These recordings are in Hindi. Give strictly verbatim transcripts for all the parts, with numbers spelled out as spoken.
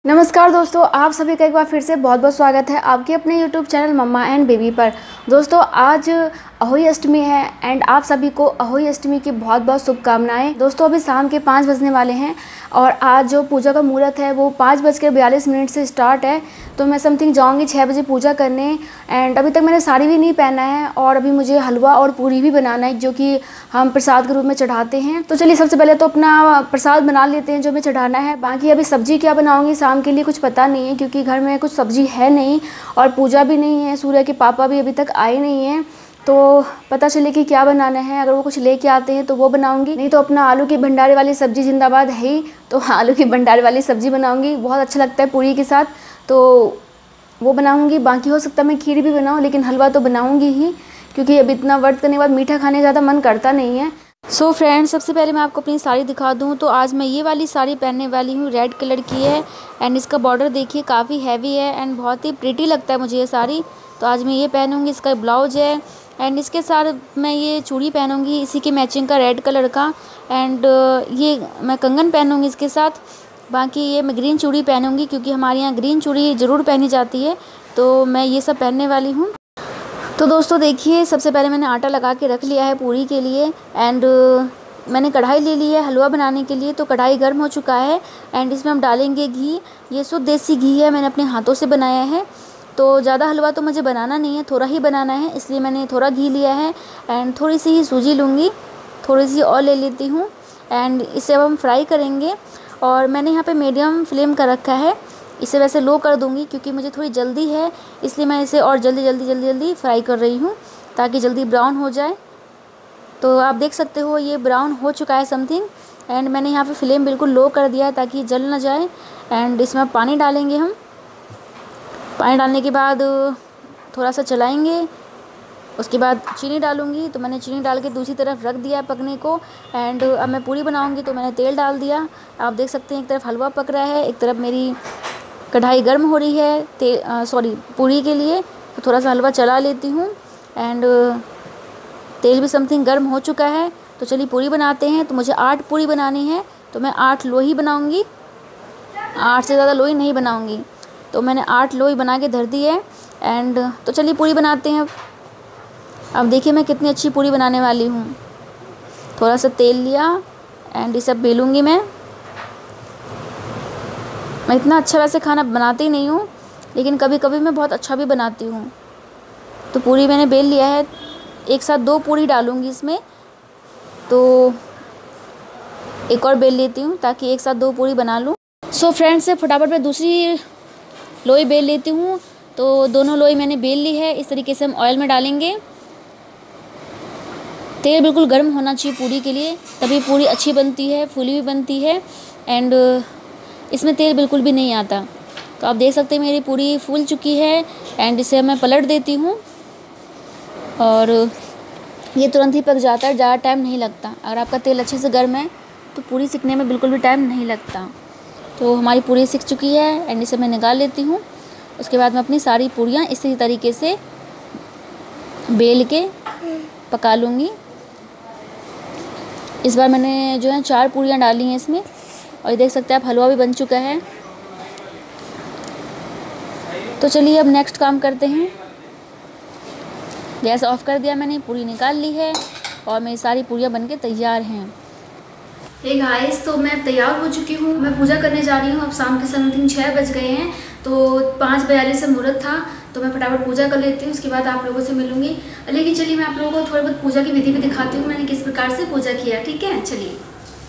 नमस्कार दोस्तों, आप सभी का एक बार फिर से बहुत बहुत स्वागत है आपके अपने YouTube channel mamma and baby पर। दोस्तों आज अहोई अष्टमी है एंड आप सभी को अहोई अष्टमी की बहुत बहुत शुभकामनाएं। दोस्तों अभी शाम के पाँच बजने वाले हैं और आज जो पूजा का मुहूर्त है वो पाँच बज के बयालीस मिनट से स्टार्ट है। तो मैं समथिंग जाऊंगी छः बजे पूजा करने एंड अभी तक मैंने साड़ी भी नहीं पहना है और अभी मुझे हलवा और पूरी भी बनाना है जो कि हम प्रसाद के रूप में चढ़ाते हैं। तो चलिए सबसे पहले तो अपना प्रसाद बना लेते हैं जो हमें चढ़ाना है। बाकी अभी सब्जी क्या बनाऊँगी शाम के लिए कुछ पता नहीं है क्योंकि घर में कुछ सब्जी है नहीं और पूजा भी नहीं है। सूर्य के पापा भी अभी तक आए नहीं हैं तो पता चले कि क्या बनाना है। अगर वो कुछ लेके आते हैं तो वो बनाऊंगी, नहीं तो अपना आलू की भंडारे वाली सब्जी जिंदाबाद है ही, तो आलू की भंडारे वाली सब्जी बनाऊंगी। बहुत अच्छा लगता है पूरी के साथ, तो वो बनाऊंगी। बाकी हो सकता है मैं खीर भी बनाऊं, लेकिन हलवा तो बनाऊंगी ही क्योंकि अब इतना व्रत करने के बाद मीठा खाने ज़्यादा मन करता नहीं है। सो so फ्रेंड्स, सबसे पहले मैं आपको अपनी साड़ी दिखा दूं तो आज मैं ये वाली साड़ी पहनने वाली हूँ। रेड कलर की है एंड इसका बॉर्डर देखिए काफ़ी हैवी है एंड बहुत ही प्रिटी लगता है मुझे ये साड़ी। तो आज मैं ये पहनूंगी। इसका ब्लाउज है एंड इसके साथ मैं ये चूड़ी पहनूंगी इसी की मैचिंग का रेड कलर का एंड ये मैं कंगन पहनूंगी इसके साथ। बाकी ये मैं ग्रीन चूड़ी पहनूंगी क्योंकि हमारे यहाँ ग्रीन चूड़ी ज़रूर पहनी जाती है, तो मैं ये सब पहनने वाली हूँ। तो दोस्तों देखिए, सबसे पहले मैंने आटा लगा के रख लिया है पूरी के लिए एंड मैंने कढ़ाई ले ली है हलवा बनाने के लिए। तो कढ़ाई गर्म हो चुका है एंड इसमें हम डालेंगे घी। ये शुद्ध देसी घी है, मैंने अपने हाथों से बनाया है। तो ज़्यादा हलवा तो मुझे बनाना नहीं है, थोड़ा ही बनाना है, इसलिए मैंने थोड़ा घी लिया है एंड थोड़ी सी ही सूजी लूँगी, थोड़ी सी और ले लेती हूँ एंड इसे अब हम फ्राई करेंगे। और मैंने यहाँ पे मीडियम फ्लेम का रखा है, इसे वैसे लो कर दूँगी क्योंकि मुझे थोड़ी जल्दी है, इसलिए मैं इसे और जल्दी जल्दी जल्दी जल्दी फ्राई कर रही हूँ ताकि जल्दी ब्राउन हो जाए। तो आप देख सकते हो ये ब्राउन हो चुका है समथिंग एंड मैंने यहाँ पे फ्लेम बिल्कुल लो कर दिया है ताकि जल ना जाए। एंड इसमें पानी डालेंगे हम। पानी डालने के बाद थोड़ा सा चलाएँगे, उसके बाद चीनी डालूँगी। तो मैंने चीनी डाल के दूसरी तरफ रख दिया पकने को एंड अब मैं पूरी बनाऊँगी तो मैंने तेल डाल दिया। आप देख सकते हैं एक तरफ हलवा पक रहा है, एक तरफ मेरी कढ़ाई गर्म हो रही है ते सॉरी पूरी के लिए। तो थोड़ा सा हलवा चला लेती हूँ एंड तेल भी समथिंग गर्म हो चुका है। तो चलिए पूरी बनाते हैं। तो मुझे आठ पूरी बनानी है तो मैं आठ लोई बनाऊँगी, आठ से ज़्यादा लोई नहीं बनाऊँगी। तो मैंने आठ लोई बना के धर दी है एंड तो चलिए पूरी बनाते हैं। अब अब देखिए मैं कितनी अच्छी पूरी बनाने वाली हूँ। थोड़ा सा तेल लिया एंड ये सब बेलूँगी मैं। मैं इतना अच्छा वैसे खाना बनाती ही नहीं हूँ, लेकिन कभी कभी मैं बहुत अच्छा भी बनाती हूँ। तो पूरी मैंने बेल लिया है, एक साथ दो पूरी डालूँगी इसमें। तो एक और बेल लेती हूँ ताकि एक साथ दो पूरी बना लूँ। सो फ्रेंड्स, से फटाफट मैं दूसरी लोई बेल लेती हूँ। तो दोनों लोई मैंने बेल ली है। इस तरीके से हम ऑयल में डालेंगे। तेल बिल्कुल गर्म होना चाहिए पूरी के लिए, तभी पूरी अच्छी बनती है, फूली भी बनती है एंड इसमें तेल बिल्कुल भी नहीं आता। तो आप देख सकते हैं मेरी पूरी फूल चुकी है एंड इसे मैं पलट देती हूँ और ये तुरंत ही पक जाता है, ज़्यादा टाइम नहीं लगता। अगर आपका तेल अच्छे से गर्म है तो पूरी सिकने में बिल्कुल भी टाइम नहीं लगता। तो हमारी पूरी सिक चुकी है एंड इसे मैं निकाल लेती हूँ। उसके बाद मैं अपनी सारी पूरियाँ इसी तरीके से बेल के पका लूँगी। इस बार मैंने जो है चार पूरियाँ डाली हैं इसमें और ये देख सकते हैं आप हलवा भी बन चुका है। तो चलिए अब नेक्स्ट काम करते हैं। गैस ऑफ कर दिया मैंने, पूरी निकाल ली है और मेरी सारी पूरियाँ बनके तैयार हैं। हे गाइस, तो मैं तैयार हो चुकी हूँ। मैं पूजा करने जा रही हूँ। अब शाम के समथिंग छः बज गए हैं तो पाँच बयालीस से मुहूर्त था, तो मैं फटाफट पूजा कर लेती हूँ। उसके बाद आप लोगों से मिलूंगी। लेकिन चलिए मैं आप लोगों को थोड़ी बहुत पूजा की विधि भी दिखाती हूँ, मैंने किस प्रकार से पूजा किया। ठीक है, चलिए।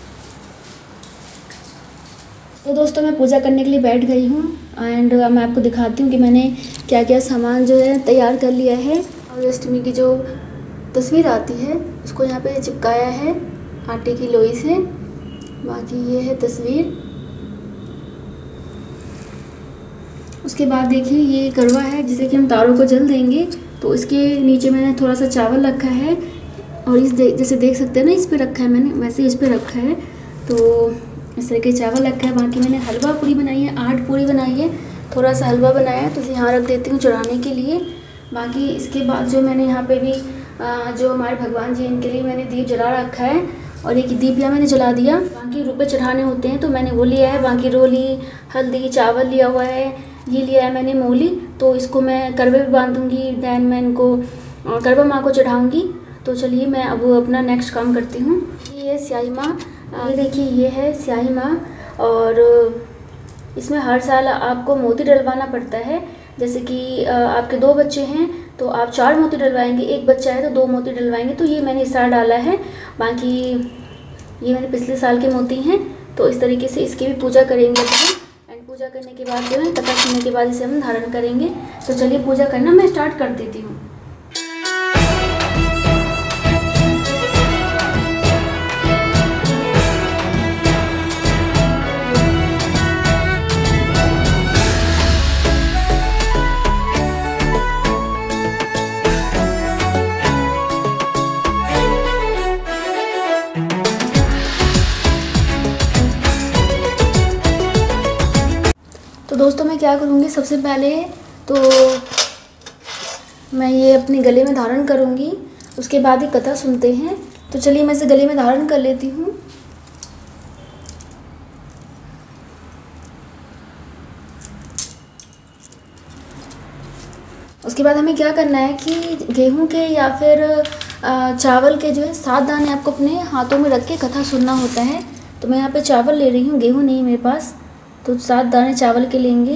तो दोस्तों मैं पूजा करने के लिए बैठ गई हूँ एंड मैं आपको दिखाती हूँ कि मैंने क्या क्या सामान जो है तैयार कर लिया है। और अष्टमी की जो तस्वीर आती है उसको यहाँ पे चिपकाया है आटे की लोई से। बाकी ये है तस्वीर। उसके बाद देखिए ये करवा है जिसे कि हम तारों को जल देंगे। तो इसके नीचे मैंने थोड़ा सा चावल रखा है और इस दे, जैसे देख सकते हैं ना, इस पे रखा है मैंने, वैसे इस पे रखा है। तो इस तरह के चावल रखा है। बाकी मैंने हलवा पूरी बनाई है, आठ पूरी बनाई है, थोड़ा सा हलवा बनाया है तो इसे यहाँ रख देती हूँ चढ़ाने के लिए। बाकी इसके बाद जो मैंने यहाँ पे भी जो हमारे भगवान जी इनके लिए मैंने दीप जला रखा है और एक दीपिया मैंने जला दिया। बाकी रुपए चढ़ाने होते हैं तो मैंने वो लिया है, बाकी रोली, हल्दी, चावल लिया हुआ है, ये लिया है मैंने मूली। तो इसको मैं करवे पे बांधूंगी, दैन मैं इनको करवा माँ को चढ़ाऊँगी। तो चलिए मैं अब अपना नेक्स्ट काम करती हूँ। ये स्याही माँ, ये देखिए ये है स्याही माँ, और इसमें हर साल आपको मोती डलवाना पड़ता है। जैसे कि आपके दो बच्चे हैं तो आप चार मोती डलवाएंगे, एक बच्चा है तो दो मोती डलवाएंगे। तो ये मैंने इस साल डाला है, बाकी ये मैंने पिछले साल के मोती हैं। तो इस तरीके से इसकी भी पूजा करेंगे हम, एंड पूजा करने के बाद जो है कथा सुनने के बाद इसे हम धारण करेंगे। तो चलिए पूजा करना मैं स्टार्ट कर देती हूँ। तो दोस्तों मैं क्या करूँगी, सबसे पहले तो मैं ये अपने गले में धारण करूँगी, उसके बाद ही कथा सुनते हैं। तो चलिए मैं इसे गले में धारण कर लेती हूँ। उसके बाद हमें क्या करना है कि गेहूं के या फिर चावल के जो है सात दाने आपको अपने हाथों में रख के कथा सुनना होता है। तो मैं यहाँ पे चावल ले रही हूँ, गेहूं नहीं मेरे पास, तो सात दाने चावल के लेंगे।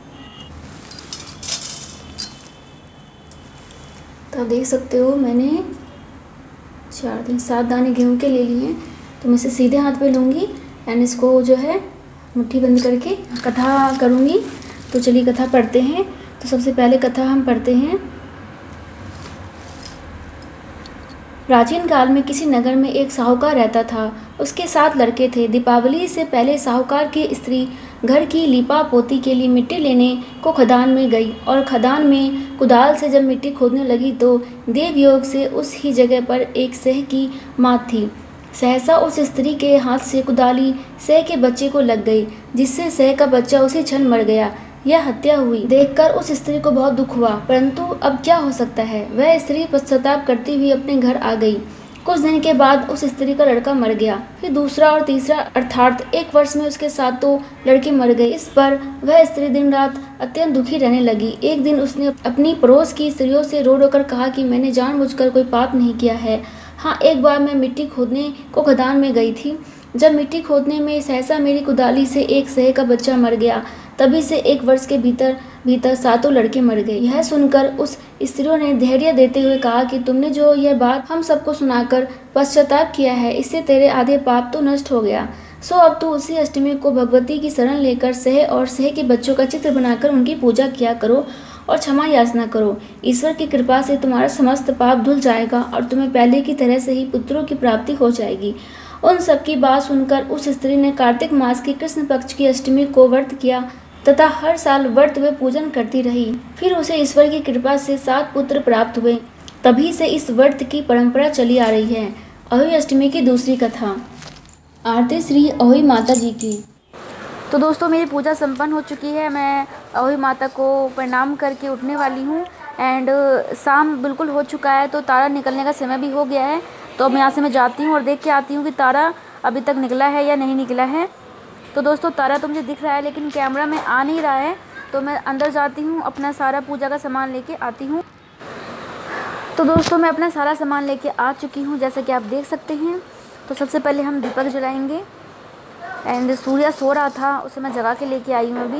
तो आप देख सकते हो मैंने चार दिन सात दाने गेहूं के ले लिए हैं। तो मैं इसे सीधे हाथ पे लूँगी एंड इसको जो है मुट्ठी बंद करके कथा करूँगी। तो चलिए कथा पढ़ते हैं। तो सबसे पहले कथा हम पढ़ते हैं। प्राचीन काल में किसी नगर में एक साहूकार रहता था। उसके सात लड़के थे। दीपावली से पहले साहूकार की स्त्री घर की लीपा पोती के लिए मिट्टी लेने को खदान में गई, और खदान में कुदाल से जब मिट्टी खोदने लगी तो देवयोग से उस ही जगह पर एक सह की मात थी। सहसा उस स्त्री के हाथ से कुदाली सह के बच्चे को लग गई, जिससे सह का बच्चा उसी क्षण मर गया। यह हत्या हुई देखकर उस स्त्री को बहुत दुख हुआ, परंतु अब क्या हो सकता है। वह स्त्री पश्चाताप करती हुई अपने घर आ गई। कुछ दिन के बाद उस स्त्री का लड़का मर गया। फिर दूसरा और तीसरा, अर्थात एक वर्ष में उसके सातों लड़के मर गए। इस पर वह स्त्री दिन रात अत्यंत दुखी रहने लगी। एक दिन उसने अपनी पड़ोस की स्त्रियों से रो रो कर कहा कि मैंने जानबूझकर कोई पाप नहीं किया है। हाँ, एक बार मैं मिट्टी खोदने को खदान में गई थी। जब मिट्टी खोदने में सहसा मेरी कुदाली से एक सह का बच्चा मर गया। तभी से एक वर्ष के भीतर भीतर सातों लड़के मर गए। यह सुनकर उस स्त्रियों ने धैर्य देते हुए कहा कि तुमने जो यह बात हम सबको सुनाकर पश्चाताप किया है, इससे तेरे आधे पाप तो नष्ट हो गया। सो अब तू उसी अष्टमी को भगवती की शरण लेकर सह और सह के बच्चों का चित्र बनाकर उनकी पूजा किया करो और क्षमा याचना करो। ईश्वर की कृपा से तुम्हारा समस्त पाप धुल जाएगा और तुम्हें पहले की तरह से ही पुत्रों की प्राप्ति हो जाएगी। उन सबकी बात सुनकर उस स्त्री ने कार्तिक मास की कृष्ण पक्ष की अष्टमी को व्रत किया तथा हर साल व्रत व पूजन करती रही। फिर उसे ईश्वर की कृपा से सात पुत्र प्राप्त हुए। तभी से इस व्रत की परंपरा चली आ रही है। अहोई अष्टमी की दूसरी कथा। आरती श्री अहोई माता जी की। तो दोस्तों मेरी पूजा संपन्न हो चुकी है। मैं अहोई माता को प्रणाम करके उठने वाली हूँ एंड शाम बिल्कुल हो चुका है, तो तारा निकलने का समय भी हो गया है। तो अब यहाँ से मैं जाती हूँ और देख के आती हूँ कि तारा अभी तक निकला है या नहीं निकला है। तो दोस्तों तारा तो मुझे दिख रहा है लेकिन कैमरा में आ नहीं रहा है, तो मैं अंदर जाती हूँ, अपना सारा पूजा का सामान लेके आती हूँ। तो दोस्तों मैं अपना सारा सामान लेके आ चुकी हूँ, जैसे कि आप देख सकते हैं। तो सबसे पहले हम दीपक जलाएंगे एंड सूर्य सो रहा था, उसे मैं जगा के लेके आई हूँ अभी।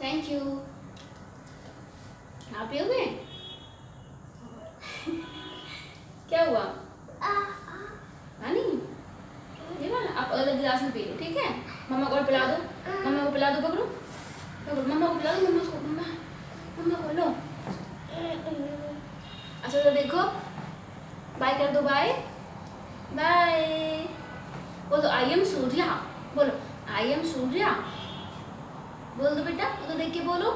Thank you. आप पियोगे? क्या हुआ? पानी? ये वाला आप अलग गिलास में पी लो, ठीक है? मम्मा को पिला दो, मम्मा को पिला दो, पकड़ो पकड़ो, मम्मा को पिला दो, मम्मा को, मम्मा मम्मा को लो। अच्छा तो देखो, बाय कर दो, बाय बाय बोलो। आई एम सूर्या बोलो, आई एम सूर्या बोल दो बेटा, तो देख के बोलो।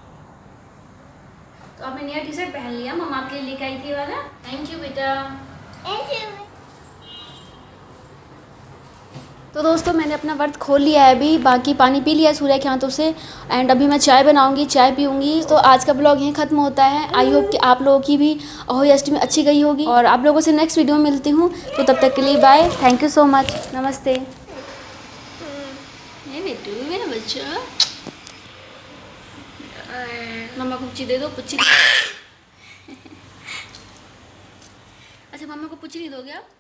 तो आपने नया टी शर्ट पहन लिया, मम्मा आपके लिए लेके आई थी वाला। थैंक यू बेटा। Thank you. तो दोस्तों मैंने अपना व्रत खोल लिया है अभी, बाकी पानी पी लिया सूर्या के हाथों से एंड अभी मैं चाय बनाऊंगी, चाय पीऊंगी। तो आज का ब्लॉग यहीं ख़त्म होता है। आई होप कि आप लोगों की भी अहोई अष्टमी अच्छी गई होगी और आप लोगों से नेक्स्ट वीडियो में मिलती हूँ। तो तब तक के लिए bye, thank you so much, नमस्ते। बेटू मेरा बच्चा, मम्मा को पुच्ची दे दो, पुच्ची। अच्छा मम्मा को पुच्ची नहीं दोगे आप?